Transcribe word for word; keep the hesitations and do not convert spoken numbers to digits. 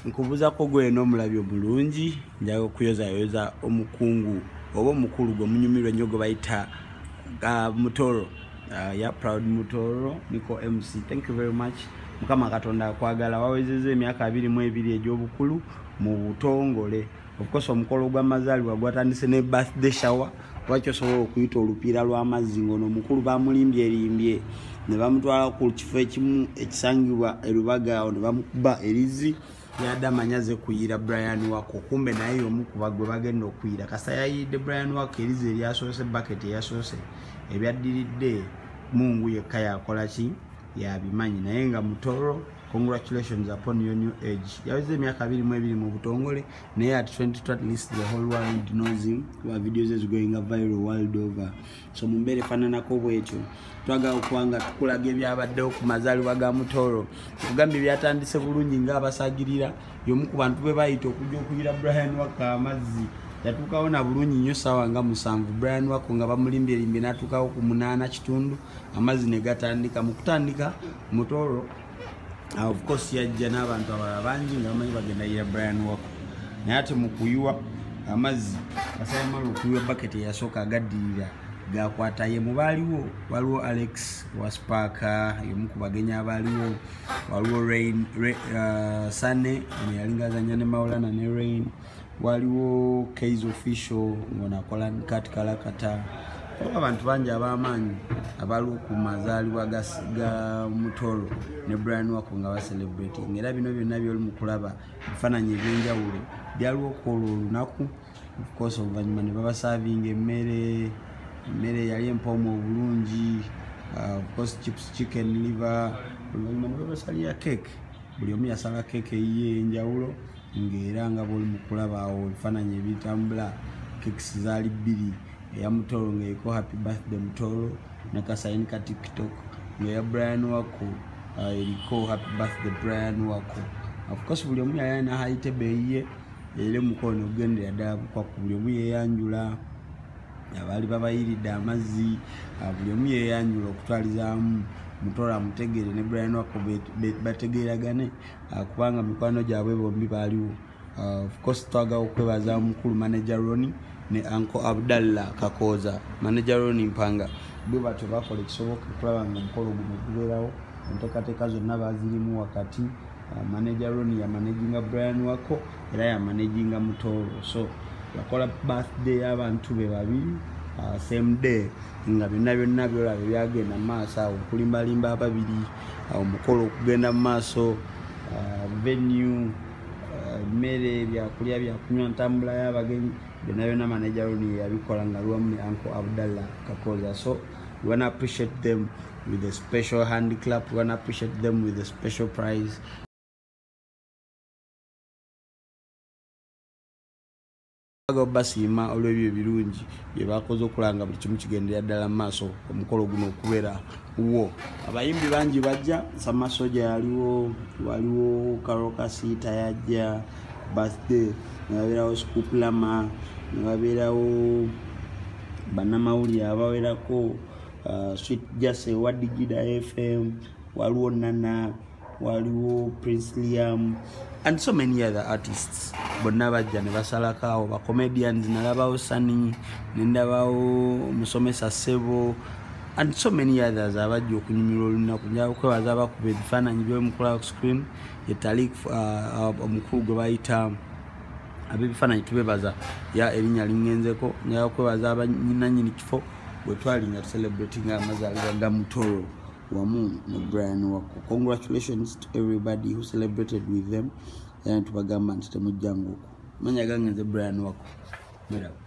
nkubuza ko gwe no mulabyo bulungi njago kuyoza yoza omukungu obo mukulu gwe munyumirwe nnyo gwe bayita uh, Mutoro. Uh, yeah, proud Mutoro Niko M C. Thank you very much. Mukama Katonda kwagala wawezeze emyaka abiri mu ebiri egy'obukulu mu butongole. Of course omukolo gw'amazaalibwa gwatandise ne birthday shower. Lwaki osobola okuyita olupiira lw'amazzi ngono mukulu bamulimbye erimbye ne bamutwala ku kifo ekimu ekisangibwa erubaga ne bamukuba erizi yadamanyaze kuyira Brian wako kumbe naye omukuba gwe bagenda okuyira kasa yayidde Brian wako erizi eryasoose bucket yasoose ebyaddiridde Mungu yekka yakola ki yabimanyi naye nga Mutoro. Congratulations upon your new age. Yaweze emyaka abiri mu ebiri mu butongole naye at twenty-two at least the whole world knows him. Our videos is going a viral world over. So mumbere fanana ko bwekyo. Twaga okwanga tukulaga ebyabaddewo ku mazaalibwa ga Mutoro. Kugambye byatandise bulungi nga abasagirira yomu ku bantu be bayita okujja okuyira Brian waka amazzi. Yatukawo na bulungi nnyo sawa nga musanvu Brian wako nga bamulimbye limbye natukawo ku munaana kitundu amazzi ne gatandika mu kutandika Mutoro. Uh, of course yajja n'abantu abalala bangi nga bamanyi bagenda yira Brian wako naye ate mu kuyuwa amazzi asayamala okuyuwa bucket yasooka agaddirira gakwata ye mu baaliwo waliwo Alex Waspaka yomu ku bagenya abaaliwo waliwo Rain, Rain uh, Sane yalingaazanya ne Maulana ne Rain waliwo Case Official ngonakola Kat Kalakata abantu bangi ab'amaanyi abaliwo ku mazaalibwa ga Mutoro ne Brian wako nga ba celebrating era bino byonna byoli mu kulaba ebifaananyi ebyenjawulo byaliwo kwolwo olunaku of course oluvannyuma ne babasavinga emmere emmere yali empoomu obulungi uh, of course chips chicken liver oluvannyuma ne babasalira cake buli omu yasala cake eyiye enjawulo ng'era nga bwoli mu kulaba awo ebifaananyi ebitambula cakes zaali bbiri ya Mutoro ngeko happy birthday Mutoro nakasaini ka TikTok ya Brian wako uh, iliko happy birthday Brian wako. Of course buli omu yana haite beye ele mukono ogende yadabu kwa buli omu yeyanjula abali babayiridde amazzi buli omu yeyanjula okutwalizamu Mutoro amutegere ne Brian wako bategeragane kubanga mikwano gyabwe bombi baliwo. Uh, of course twaga okwebaza mukulu manager Roni ne Uncle Abdallah Kakoza manager Roni Mpanga bwe batyo bakola ekisoboka okulaba nga omukolo guno gubeerawo enteekateeka zonna bazirimu wakati uh, manager Roni ya managinga Brian wako era ya managinga Mutoro so yakola birthday y'abantu be babiri uh, same day nga byonna byonna byolaba byagenda mu maaso awo okulimbalimba ababiri omukolo uh, okugenda mu maaso uh, venue mmere byakulya byakunywa ntambula y'abagenyi byonna byonna manager Roni yabikola nga luwamu ne Uncle Abdallah Kakoza. So we wanna appreciate them with a special hand clap. We wanna appreciate them with a special prize. Basiima olw'ebyo ebirungi bye bakoze okulanga buli kimu kigendera ddala mu maaso omukolo guno okubeera wo. Abayimbi bangi bajja Samasoja yaliwo waliwo Karoka Sita yajja birthday nabeerawo Scoop Lama nabeerawo bannamawulire abawerako uh, Sweet Jase wa Digida F M waliwo Nana waliwo Prince Liam and so many other artists. Bonna bajja ne basalakawo ba comedians nalabawo Sani nendabawo Musomesa Sebo and so many others abajja okunyumira olunaku njaga okwebaza abakuba ebifaananyi by'omukula ku screen yetalik uh, omukulu gwe bayita ab'ebifaananyi tubebaza ya erinnya lingenzeko njaga okwebaza abanyinanyini kifo bwe twali nga tucelebrating amazaalibwa ga Mutoro wamu ne Brian wako. Congratulations to everybody who celebrated with them and tubagamba nti temujjangu manya gange nze Brian wako. Mera